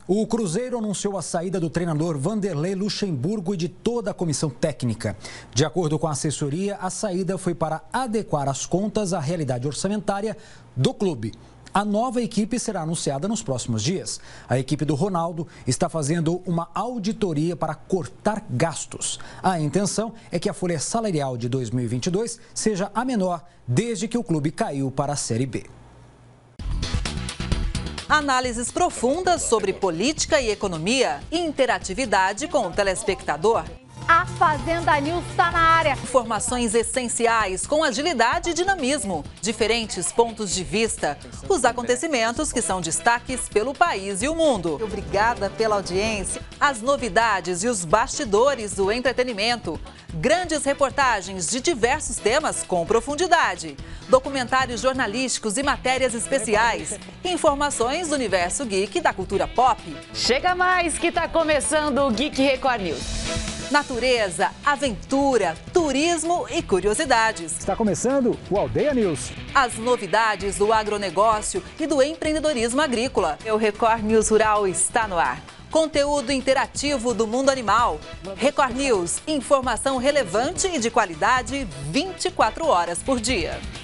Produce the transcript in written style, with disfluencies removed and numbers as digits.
O Cruzeiro anunciou a saída do treinador Vanderlei Luxemburgo e de toda a comissão técnica. De acordo com a assessoria, a saída foi para adequar as contas à realidade orçamentária do clube. A nova equipe será anunciada nos próximos dias. A equipe do Ronaldo está fazendo uma auditoria para cortar gastos. A intenção é que a folha salarial de 2022 seja a menor desde que o clube caiu para a Série B. Análises profundas sobre política e economia e interatividade com o telespectador. A Fazenda News está na área. Informações essenciais com agilidade e dinamismo. Diferentes pontos de vista. Os acontecimentos que são destaques pelo país e o mundo. Obrigada pela audiência. As novidades e os bastidores do entretenimento. Grandes reportagens de diversos temas com profundidade. Documentários jornalísticos e matérias especiais. Informações do universo geek e da cultura pop. Chega mais que está começando o Geek Record News. Natureza, aventura, turismo e curiosidades. Está começando o Aldeia News. As novidades do agronegócio e do empreendedorismo agrícola. O Record News Rural está no ar. Conteúdo interativo do mundo animal. Record News, informação relevante e de qualidade 24 horas por dia.